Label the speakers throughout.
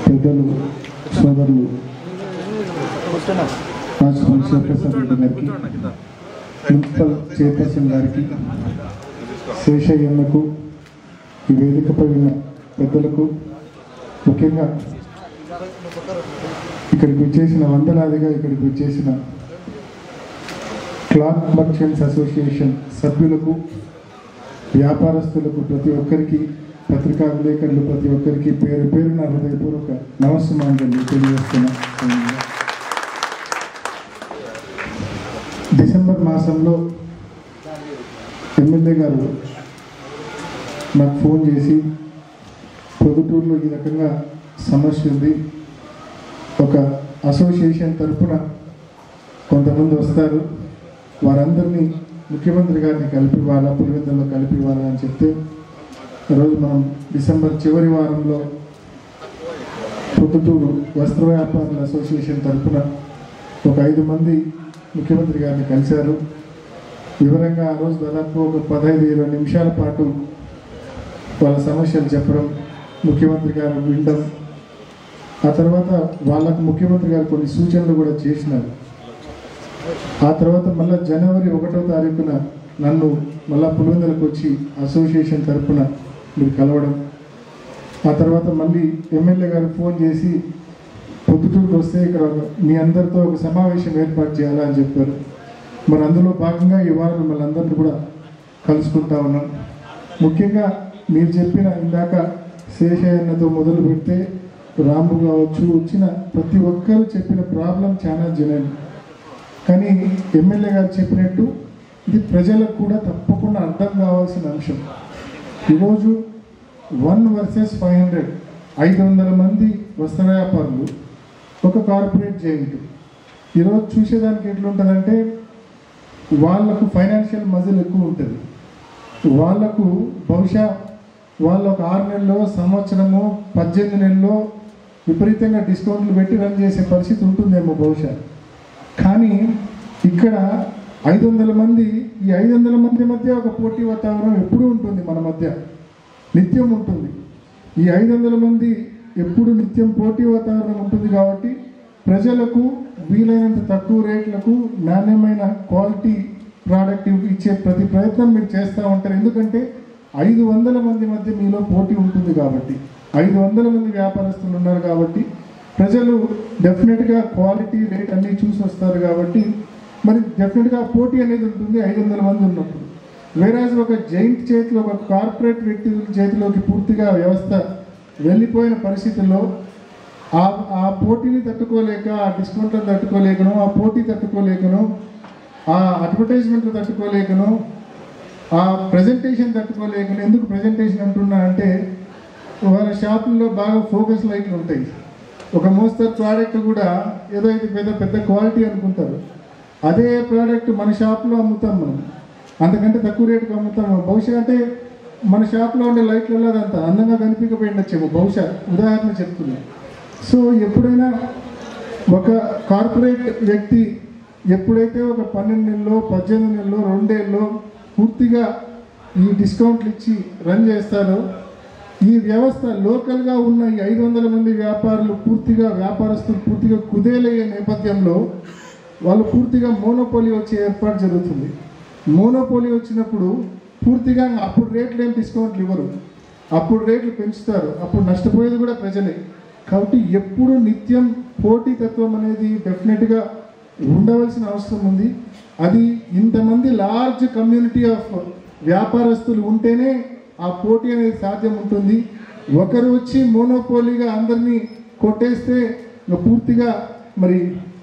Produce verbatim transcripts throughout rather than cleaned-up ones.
Speaker 1: పెద్దలు సోదరులు రాష్ట్ర శివప్రసాద్ రెడ్డి గారికి, మున్సిపల్ చైర్పర్సన్ గారికి, శేషయ్యన్నకు, ఈ వేదికపై ఉన్న పెద్దలకు, ముఖ్యంగా ఇక్కడికి వచ్చేసిన వందలాదిగా ఇక్కడికి వచ్చేసిన క్లాత్ మర్చెంట్స్ అసోసియేషన్ సభ్యులకు, వ్యాపారస్తులకు, ప్రతి ఒక్కరికి, పత్రికా విలేకరులు ప్రతి ఒక్కరికి పేరు పేరున హృదయపూర్వక నమస్సుమాంజలి తెలియజేస్తున్నా. డిసెంబర్ మాసంలో ఎమ్మెల్యే గారు నాకు ఫోన్ చేసి, పొద్దుటూరులో ఈ రకంగా సమస్య ఉంది, ఒక అసోసియేషన్ తరఫున కొంతమంది వస్తారు, వారందరినీ ముఖ్యమంత్రి గారిని కలిపివ్వాలా, పులివెందుల్లో కలిపివ్వాలా అని చెప్తే, ఈరోజు మనం డిసెంబర్ చివరి వారంలో పొద్దుటూరు వస్త్ర వ్యాపారుల అసోసియేషన్ తరఫున ఒక ఐదు మంది ముఖ్యమంత్రి గారిని కలిశారు. వివరంగా ఆ రోజు దాదాపు ఒక పదహైదు ఇరవై నిమిషాల పాటు వాళ్ళ సమస్యలు చెప్పడం, ముఖ్యమంత్రి గారు వినడం, ఆ తర్వాత వాళ్ళకు ముఖ్యమంత్రి గారు కొన్ని సూచనలు కూడా చేసినారు. ఆ తర్వాత మళ్ళీ జనవరి ఒకటో తారీఖున నన్ను మళ్ళా పులివెందులకు వచ్చి అసోసియేషన్ తరఫున మీరు కలవడం, ఆ తర్వాత మళ్ళీ ఎమ్మెల్యే గారు ఫోన్ చేసి పొద్దుటూరుకు వస్తే ఇక్కడ మీ అందరితో ఒక సమావేశం ఏర్పాటు చేయాలా అని చెప్పారు. మరి అందులో భాగంగా ఈ వారం మిమ్మల్ని అందరినీ కూడా కలుసుకుంటా ఉన్నాం. ముఖ్యంగా మీరు చెప్పిన ఇందాక శేషయ్యన్నతో మొదలు పెడితే రాంబు కావచ్చు, వచ్చిన ప్రతి ఒక్కరు చెప్పిన ప్రాబ్లం చాలా జనరల్. కానీ ఎమ్మెల్యే గారు చెప్పినట్టు ఇది ప్రజలకు కూడా తప్పకుండా అర్థం కావాల్సిన అంశం. ఈరోజు వన్ వర్సెస్ ఫైవ్ హండ్రెడ్ ఐదు వందల మంది వస్త్ర వ్యాపారులు, ఒక కార్పొరేట్ జైంట్. ఈరోజు చూసేదానికి ఎట్లుంటుందంటే వాళ్ళకు ఫైనాన్షియల్ మజిల్ ఎక్కువ ఉంటుంది. వాళ్లకు బహుశా వాళ్ళ ఒక ఆరు నెలలో, సంవత్సరము, పద్దెనిమిది నెలలో విపరీతంగా డిస్కౌంట్లు పెట్టి రన్ చేసే పరిస్థితి ఉంటుందేమో బహుశా. కానీ ఇక్కడ ఐదు వందల మంది ఈ ఐదు వందల మంది మధ్య ఒక పోటీ వాతావరణం ఎప్పుడూ ఉంటుంది, మన మధ్య నిత్యం ఉంటుంది. ఈ ఐదు వందల మంది ఎప్పుడు నిత్యం పోటీ వాతావరణం ఉంటుంది కాబట్టి ప్రజలకు వీలైనంత తక్కువ రేట్లకు నాణ్యమైన క్వాలిటీ ప్రోడక్ట్ ఇచ్చే ప్రతి ప్రయత్నం మీరు చేస్తూ ఉంటారు. ఎందుకంటే ఐదు వందల మంది మధ్య మీలో పోటీ ఉంటుంది కాబట్టి, ఐదు వందల మంది వ్యాపారస్తులు ఉన్నారు కాబట్టి ప్రజలు డెఫినెట్గా క్వాలిటీ రేట్ అన్నీ చూసి వస్తారు కాబట్టి మరి డెఫినెట్గా పోటీ అనేది ఉంటుంది ఐదు వందల మంది ఉన్నప్పుడు. వేరాజ్ ఒక జైంట్ చేతిలో, ఒక కార్పొరేట్ వ్యక్తి చేతిలోకి పూర్తిగా వ్యవస్థ వెళ్ళిపోయిన పరిస్థితుల్లో ఆ ఆ పోటీని తట్టుకోలేక, ఆ డిస్కౌంట్లను తట్టుకోలేకను, ఆ పోటీ తట్టుకోలేకను, ఆ అడ్వర్టైజ్మెంట్లు తట్టుకోలేకను, ఆ ప్రజెంటేషన్ తట్టుకోలేకను. ఎందుకు ప్రజెంటేషన్ అంటున్నా అంటే వాళ్ళ షాపుల్లో బాగా ఫోకస్ లైట్లు ఉంటాయి. ఒక మోస్తరు ప్రోడక్ట్ కూడా ఏదో ఇది పెద్ద పెద్ద క్వాలిటీ అనుకుంటారు. అదే ప్రోడక్ట్ మన షాప్లో అమ్ముతాం, మనం అంతకంటే తక్కువ రేటుకి అమ్ముతాము. బహుశా అంటే మన షాప్లో ఉండే లైట్లలో అంత అందంగా కనిపించకపోయిండొచ్చేమో బహుశా, ఉదాహరణ చెప్తున్నాను. సో ఎప్పుడైనా ఒక కార్పొరేట్ వ్యక్తి ఎప్పుడైతే ఒక పన్నెండు నెలలో, పద్దెనిమిది నెలలో, రెండేళ్ళలో పూర్తిగా ఈ డిస్కౌంట్లు ఇచ్చి రన్ చేస్తారో, ఈ వ్యవస్థ లోకల్గా ఉన్న ఈ ఐదు వందల మంది వ్యాపారులు పూర్తిగా, వ్యాపారస్తులు పూర్తిగా కుదేలయ్యే నేపథ్యంలో వాళ్ళు పూర్తిగా మోనోపోలీ వచ్చే ఏర్పాటు జరుగుతుంది. మోనోపోలీ వచ్చినప్పుడు పూర్తిగా అప్పుడు రేట్లు ఏం డిస్కౌంట్లు ఇవ్వరు, అప్పుడు రేట్లు పెంచుతారు, అప్పుడు నష్టపోయేది కూడా ప్రజలే. కాబట్టి ఎప్పుడు నిత్యం పోటీతత్వం అనేది డెఫినెట్గా ఉండవలసిన అవసరం ఉంది. అది ఇంతమంది లార్జ్ కమ్యూనిటీ ఆఫ్ వ్యాపారస్తులు ఉంటేనే ఆ పోటీ అనేది సాధ్యం ఉంటుంది. ఒకరు వచ్చి మోనోపోలీగా అందరినీ కొట్టేస్తే పూర్తిగా మరి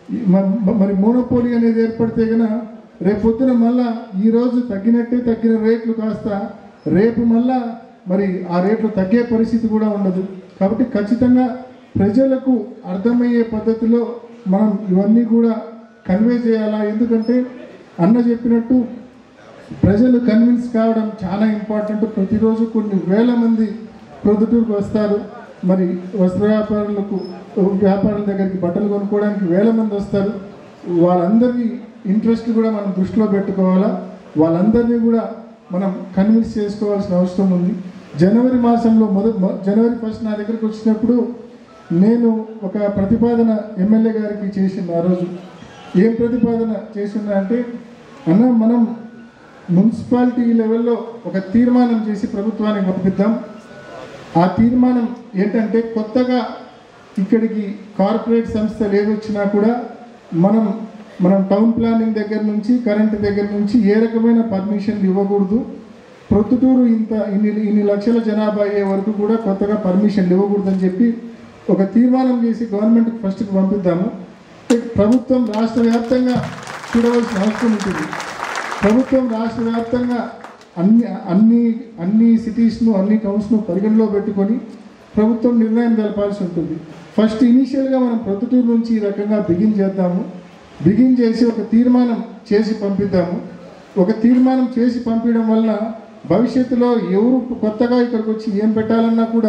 Speaker 1: మరి మోనోపోలీ అనేది ఏర్పడితే కనుక రేపొద్దున మళ్ళా ఈరోజు తగ్గినట్టే తగ్గిన రేట్లు కాస్త రేపు మళ్ళా మరి ఆ రేట్లు తగ్గే పరిస్థితి కూడా ఉండదు. కాబట్టి ఖచ్చితంగా ప్రజలకు అర్థమయ్యే పద్ధతిలో మనం ఇవన్నీ కూడా కన్వే చేయాలా. ఎందుకంటే అన్న చెప్పినట్టు ప్రజలు కన్విన్స్ కావడం చాలా ఇంపార్టెంట్. ప్రతిరోజు కొన్ని వేల మంది ప్రొద్దుటూరుకు వస్తారు. మరి వస్త్ర వ్యాపారులకు వ్యాపారుల దగ్గరికి బట్టలు కొనుక్కోవడానికి వేల మంది వస్తారు. వాళ్ళందరి ఇంట్రెస్ట్ కూడా మనం దృష్టిలో పెట్టుకోవాలా. వాళ్ళందరినీ కూడా మనం కన్విన్స్ చేసుకోవాల్సిన అవసరం ఉంది. జనవరి మాసంలో మొదటి జనవరి ఫస్ట్ నా దగ్గరికి వచ్చినప్పుడు నేను ఒక ప్రతిపాదన ఎమ్మెల్యే గారికి చేసిన ఆ రోజు ఏం ప్రతిపాదన చేసిన అంటే అన్న మనం మున్సిపాలిటీ లెవెల్లో ఒక తీర్మానం చేసి ప్రభుత్వానికి పంపిద్దాం. ఆ తీర్మానం ఏంటంటే కొత్తగా ఇక్కడికి కార్పొరేట్ సంస్థలు ఏదొచ్చినా కూడా మనం మనం టౌన్ ప్లానింగ్ దగ్గర నుంచి కరెంటు దగ్గర నుంచి ఏ రకమైన పర్మిషన్లు ఇవ్వకూడదు. ప్రొద్దుటూరు ఇంత ఇన్ని ఇన్ని లక్షల జనాభా అయ్యే వరకు కూడా కొత్తగా పర్మిషన్లు ఇవ్వకూడదని చెప్పి ఒక తీర్మానం చేసి గవర్నమెంట్కి ఫస్ట్కి పంపిద్దాము. ప్రభుత్వం రాష్ట్ర వ్యాప్తంగా చూడవలసిన అవసరం ఉంటుంది. ప్రభుత్వం రాష్ట్ర వ్యాప్తంగా అన్ని అన్ని అన్ని సిటీస్ను అన్ని టౌన్స్ను పరిగణలో పెట్టుకొని ప్రభుత్వం నిర్ణయం తెలపాల్సి ఉంటుంది. ఫస్ట్ ఇనీషియల్గా మనం ప్రొద్దుటూరు నుంచి ఈ రకంగా బిగిన్ చేద్దాము. బిగిన్ చేసి ఒక తీర్మానం చేసి పంపిద్దాము. ఒక తీర్మానం చేసి పంపించడం వల్ల భవిష్యత్తులో ఎవరు కొత్తగా ఇక్కడికి వచ్చి ఏం పెట్టాలన్నా కూడా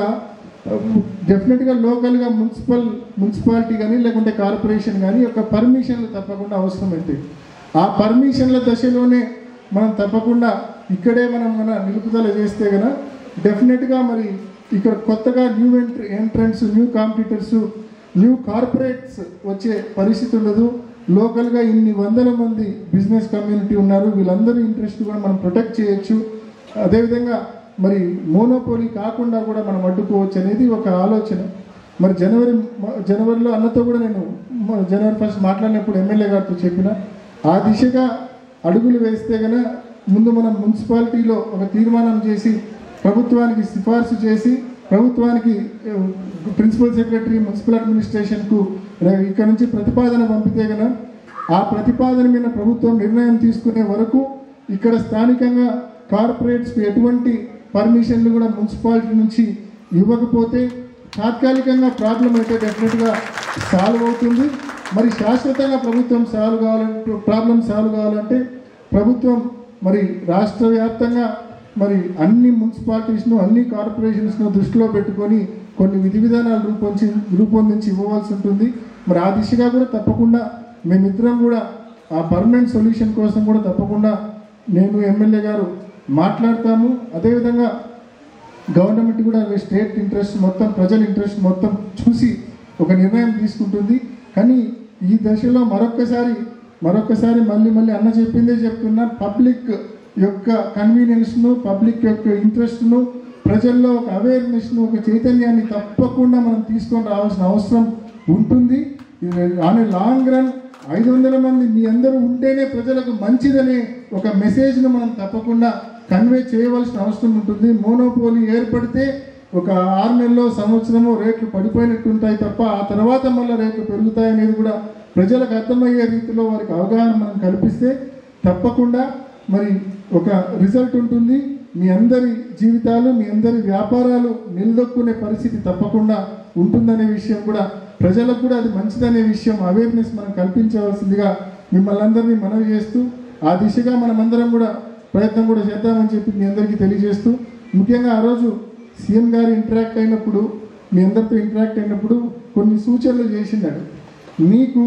Speaker 1: డెఫినెట్గా లోకల్గా మున్సిపల్ మున్సిపాలిటీ కానీ లేకుంటే కార్పొరేషన్ కానీ ఒక పర్మిషన్లు తప్పకుండా అవసరమవుతాయి. ఆ పర్మిషన్ల దశలోనే మనం తప్పకుండా ఇక్కడే మనం మన నిలుపుదల చేస్తే కనుక డెఫినెట్గా మరి ఇక్కడ కొత్తగా new entry entrants new competitors new corporates వచ్చే పరిస్థితి ఉండదు. లోకల్గా ఇన్ని వందల మంది బిజినెస్ కమ్యూనిటీ ఉన్నారు, వీళ్ళందరూ ఇంట్రెస్ట్ కూడా మనం ప్రొటెక్ట్ చేయొచ్చు. అదేవిధంగా మరి మోనోపోలీ కాకుండా కూడా మనం అడ్డుకోవచ్చు అనేది ఒక ఆలోచన. మరి జనవరి జనవరిలో అన్నతో కూడా నేను జనవరి ఫస్ట్ మాట్లాడినప్పుడు ఎమ్మెల్యే గారితో చెప్పిన ఆ దిశగా అడుగులు వేస్తే కనుక ముందు మనం మున్సిపాలిటీలో ఒక తీర్మానం చేసి ప్రభుత్వానికి సిఫార్సు చేసి ప్రభుత్వానికి ప్రిన్సిపల్ సెక్రటరీ మున్సిపల్ అడ్మినిస్ట్రేషన్కు ఇక్కడ నుంచి ప్రతిపాదన పంపితే కనుక ఆ ప్రతిపాదన మీద ప్రభుత్వం నిర్ణయం తీసుకునే వరకు ఇక్కడ స్థానికంగా కార్పొరేట్స్కి ఎటువంటి పర్మిషన్లు కూడా మున్సిపాలిటీ నుంచి ఇవ్వకపోతే తాత్కాలికంగా ప్రాబ్లం అయితే డెఫినెట్గా సాల్వ్ అవుతుంది. మరి శాశ్వతంగా ప్రభుత్వం సాల్వ్ కావాలంటే ప్రాబ్లం సాల్వ్ కావాలంటే ప్రభుత్వం మరి రాష్ట్ర వ్యాప్తంగా మరి అన్ని మున్సిపాలిటీస్ను అన్ని కార్పొరేషన్స్ను దృష్టిలో పెట్టుకొని కొన్ని విధి విధానాలు రూపొంది రూపొందించి ఇవ్వవలసి ఉంటుంది. మరి ఆ దిశగా కూడా తప్పకుండా మేమిద్దరం కూడా ఆ పర్మనెంట్ సొల్యూషన్ కోసం కూడా తప్పకుండా నేను ఎమ్మెల్యే గారు మాట్లాడతాము. అదేవిధంగా గవర్నమెంట్ కూడా స్టేట్ ఇంట్రెస్ట్ మొత్తం ప్రజల ఇంట్రెస్ట్ మొత్తం చూసి ఒక నిర్ణయం తీసుకుంటుంది. కానీ ఈ దశలో మరొక్కసారి మరొక్కసారి మళ్ళీ మళ్ళీ అన్న చెప్పిందే చెప్తున్నా, పబ్లిక్ యొక్క కన్వీనియన్స్ను పబ్లిక్ యొక్క ఇంట్రెస్ట్ను ప్రజల్లో ఒక అవేర్నెస్ను ఒక చైతన్యాన్ని తప్పకుండా మనం తీసుకొని రావాల్సిన అవసరం ఉంటుంది. ఆన్ లాంగ్ రన్ ఐదు వందల మంది మీ అందరూ ఉంటేనే ప్రజలకు మంచిదనే ఒక మెసేజ్ను మనం తప్పకుండా కన్వే చేయవలసిన అవసరం ఉంటుంది. మోనోపోలీ ఏర్పడితే ఒక ఆరు నెలలో సంవత్సరము రేట్లు పడిపోయినట్టు ఉంటాయి తప్ప ఆ తర్వాత మళ్ళీ రేట్లు పెరుగుతాయి అనేది కూడా ప్రజలకు అర్థమయ్యే రీతిలో వారికి అవగాహన మనం కల్పిస్తే తప్పకుండా మరి ఒక రిజల్ట్ ఉంటుంది. మీ అందరి జీవితాలు మీ అందరి వ్యాపారాలు నిలదొక్కునే పరిస్థితి తప్పకుండా ఉంటుందనే విషయం కూడా ప్రజలకు కూడా అది మంచిదనే విషయం అవేర్నెస్ మనం కల్పించవలసిందిగా మిమ్మల్ని అందరినీ మనవి చేస్తూ ఆ దిశగా మనమందరం కూడా ప్రయత్నం కూడా చేద్దామని చెప్పి మీ అందరికీ తెలియజేస్తూ ముఖ్యంగా ఆ రోజు సీఎం గారు ఇంటరాక్ట్ అయినప్పుడు మీ అందరితో ఇంటరాక్ట్ అయినప్పుడు కొన్ని సూచనలు చేసినాడు. మీకు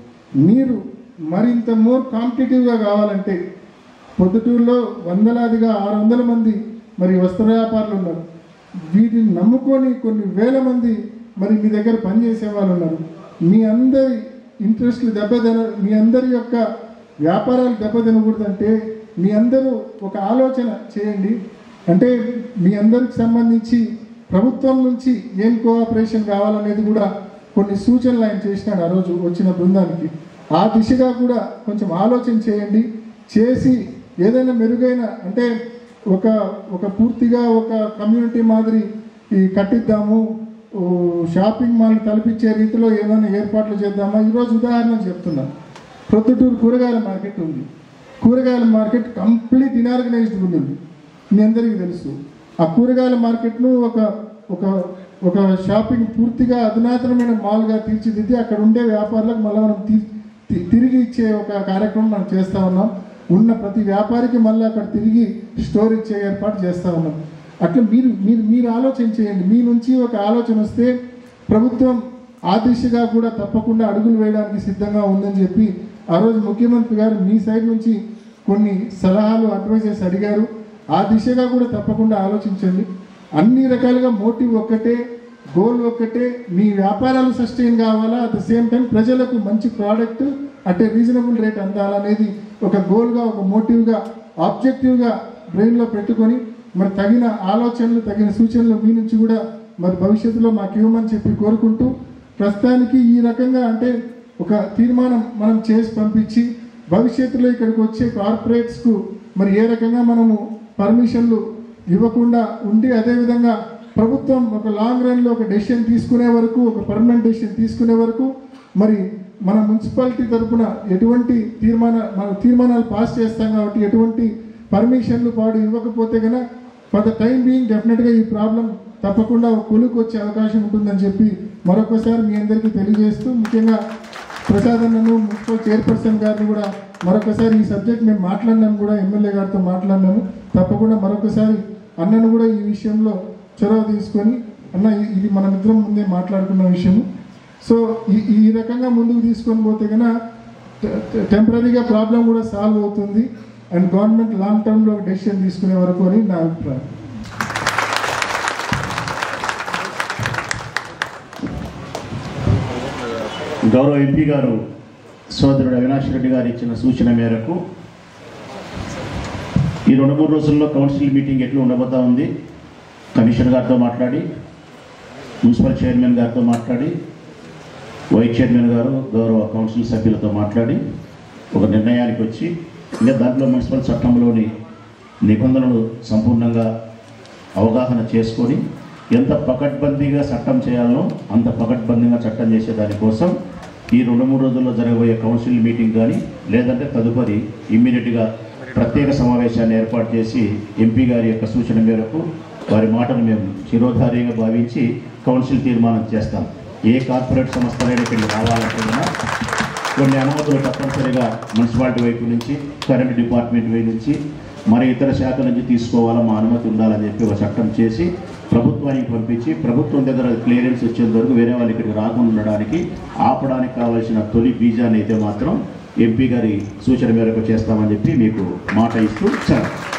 Speaker 1: మీరు మరింత మోర్ కాంపిటేటివ్గా కావాలంటే పొద్దుటూరులో వందలాదిగా ఆరు వందల మంది మరి వస్త్ర వ్యాపారులు ఉన్నారు. వీటిని నమ్ముకొని కొన్ని వేల మంది మరి మీ దగ్గర పనిచేసే వాళ్ళు ఉన్నారు. మీ అందరి ఇంట్రెస్ట్లు దెబ్బతిన మీ అందరి యొక్క వ్యాపారాలు దెబ్బతినకూడదంటే మీ అందరూ ఒక ఆలోచన చేయండి. అంటే మీ అందరికి సంబంధించి ప్రభుత్వం నుంచి ఏం కోఆపరేషన్ కావాలనేది కూడా కొన్ని సూచనలు ఆయన చేసినాడు ఆ రోజు వచ్చిన బృందానికి. ఆ దిశగా కూడా కొంచెం ఆలోచన చేయండి. చేసి ఏదైనా మెరుగైన అంటే ఒక ఒక పూర్తిగా ఒక కమ్యూనిటీ మాదిరి ఈ కట్టిద్దాము, షాపింగ్ మాల్ తలపించే రీతిలో ఏమైనా ఏర్పాట్లు చేద్దామా. ఈరోజు ఉదాహరణ చెప్తున్నాను, ప్రొద్దుటూరు కూరగాయల మార్కెట్ ఉంది. కూరగాయల మార్కెట్ కంప్లీట్ ఇనార్గనైజ్డ్ ఉంది, మీ అందరికీ తెలుసు. ఆ కూరగాయల మార్కెట్ను ఒక ఒక ఒక షాపింగ్ పూర్తిగా అధునాతనమైన మాల్గా తీర్చిదిద్ది అక్కడ ఉండే వ్యాపారులకు మళ్ళీ మనం తిరిగి ఇచ్చే ఒక కార్యక్రమం మనం చేస్తూ ఉన్నాం. ఉన్న ప్రతి వ్యాపారికి మళ్ళీ అక్కడ తిరిగి స్టోర్ ఇచ్చే ఏర్పాటు చేస్తూ ఉన్నాం. అట్లా మీరు మీరు మీరు ఆలోచన చేయండి. మీ నుంచి ఒక ఆలోచన వస్తే ప్రభుత్వం ఆ దిశగా కూడా తప్పకుండా అడుగులు వేయడానికి సిద్ధంగా ఉందని చెప్పి ఆ రోజు ముఖ్యమంత్రి గారు మీ సైడ్ నుంచి కొన్ని సలహాలు అడ్వైజెస్ అడిగారు. ఆ దిశగా కూడా తప్పకుండా ఆలోచించండి. అన్ని రకాలుగా మోటివ్ ఒక్కటే, గోల్ ఒకటే, మీ వ్యాపారాలు సస్టైన్ కావాలా, అట్ ద సేమ్ టైం ప్రజలకు మంచి product at a reasonable rate అందాలనేది ఒక గోల్గా, ఒక మోటివ్గా, ఆబ్జెక్టివ్గా బ్రెయిన్లో పెట్టుకొని మరి తగిన ఆలోచనలు, తగిన సూచనలు మీ నుంచి కూడా మరి భవిష్యత్తులో మాకు ఇవ్వమని చెప్పి కోరుకుంటూ, ప్రస్తుతానికి ఈ రకంగా అంటే ఒక తీర్మానం మనం చేసి పంపించి భవిష్యత్తులో ఇక్కడికి వచ్చే కార్పొరేట్స్కు మరి ఏ రకంగా మనము పర్మిషన్లు ఇవ్వకుండా ఉండి, అదేవిధంగా ప్రభుత్వం ఒక లాంగ్ రన్లో ఒక డెసిషన్ తీసుకునే వరకు, ఒక పర్మనెంట్ డెసిషన్ తీసుకునే వరకు మరి మన మున్సిపాలిటీ తరఫున ఎటువంటి తీర్మాన మన తీర్మానాలు పాస్ చేస్తాం కాబట్టి ఎటువంటి పర్మిషన్లు పాడు ఇవ్వకపోతే కనుక ఫర్ ద టైం బీయింగ్ డెఫినెట్గా ఈ ప్రాబ్లం తప్పకుండా కొలుకు వచ్చే అవకాశం ఉంటుందని చెప్పి మరొకసారి మీ అందరికీ తెలియజేస్తూ, ముఖ్యంగా ప్రసాద్ అన్నను మున్సిపల్ చైర్పర్సన్ గారిని కూడా మరొకసారి ఈ సబ్జెక్ట్ మేము మాట్లాడినాము, కూడా ఎమ్మెల్యే గారితో మాట్లాడినాము. తప్పకుండా మరొకసారి అన్నను కూడా ఈ విషయంలో చొరవ తీసుకొని, అన్న ఇది మన మిత్రం ముందే మాట్లాడుకున్న విషయము, సో ఈ ఈ రకంగా ముందుకు తీసుకొని పోతే కనుక టెంపరీగా ప్రాబ్లం కూడా సాల్వ్ అవుతుంది అండ్ గవర్నమెంట్ లాంగ్ టర్మ్లో ఒక డెసిషన్ తీసుకునే వరకు అని నా అభిప్రాయం.
Speaker 2: గౌరవ ఎంపీ గారు సోదరుడు అవినాష్ రెడ్డి గారు ఇచ్చిన సూచన మేరకు ఈ రెండు మూడు రోజుల్లో కౌన్సిల్ మీటింగ్ ఎట్లా ఉండబోతా ఉంది, కమిషనర్ గారితో మాట్లాడి, మున్సిపల్ చైర్మన్ గారితో మాట్లాడి, వైస్ చైర్మన్ గారు గౌరవ కౌన్సిల్ సభ్యులతో మాట్లాడి ఒక నిర్ణయానికి వచ్చి, ఇంకా దాంట్లో మున్సిపల్ చట్టంలోని నిబంధనలు సంపూర్ణంగా అవగాహన చేసుకొని ఎంత పకడ్బందీగా చట్టం చేయాలనో అంత పకడ్బందీగా చట్టం చేసే దానికోసం ఈ రెండు మూడు రోజుల్లో జరగబోయే కౌన్సిల్ మీటింగ్ కానీ, లేదంటే తదుపరి ఇమ్మీడియట్గా ప్రత్యేక సమావేశాన్ని ఏర్పాటు చేసి ఎంపీ గారి యొక్క సూచన మేరకు వారి మాటను మేము శిరోధార్యంగా భావించి కౌన్సిల్ తీర్మానం చేస్తాం. ఏ కార్పొరేట్ సంస్థలైనా ఇక్కడికి రావాలంటున్నా కొన్ని అనుమతులు తప్పనిసరిగా మున్సిపాలిటీ వైపు నుంచి, కరెంట్ డిపార్ట్మెంట్ వైపు నుంచి, మరి ఇతర శాఖల నుంచి తీసుకోవాలా, మా అనుమతి ఉండాలని చెప్పి ఒక చట్టం చేసి ప్రభుత్వానికి పంపించి ప్రభుత్వం దగ్గర క్లియరెన్స్ వచ్చేంత వరకు వేరే వాళ్ళు ఇక్కడికి రాకుండా ఉండడానికి, ఆపడానికి కావాల్సిన తొలి బీజాన్ని అయితే మాత్రం ఎంపీ గారి సూచన మేరకు చేస్తామని చెప్పి మీకు మాట ఇస్తూ సార్